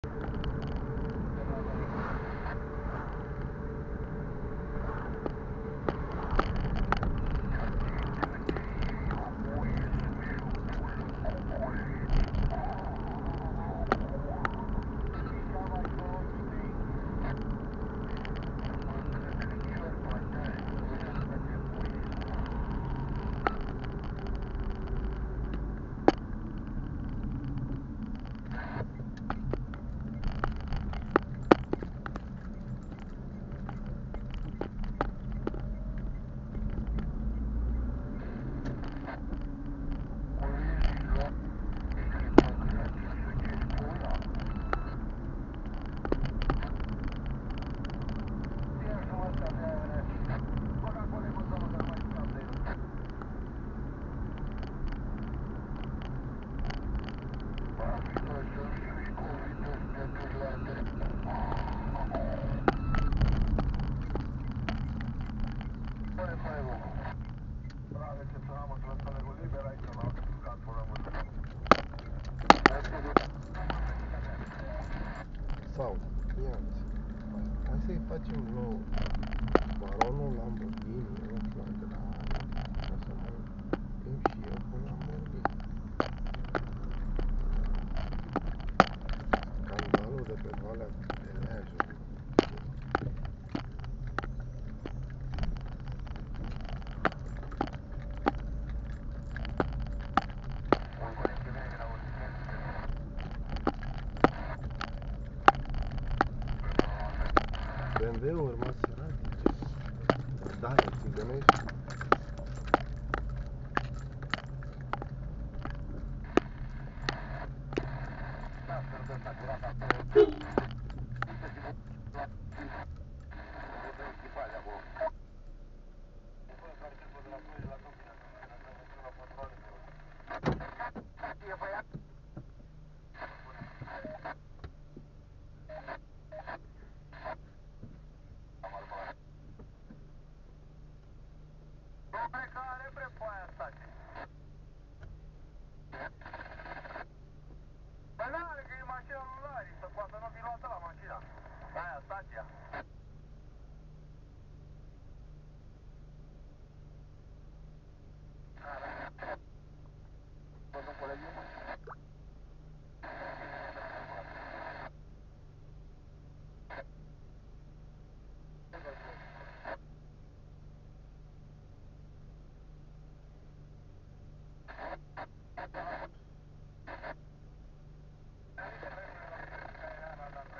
Sau, ia-ți, hai să-i facem nou baronul Lamborghini, nu știu de la o să mă împing și eu cu Lamborghini. Scandalul de pe Valea Peleajului. BMW-uri Maserati, da, țigănești. Păi n-are că e mașina lui Lari, să poată nu fi luată la mașina. Aia, stația.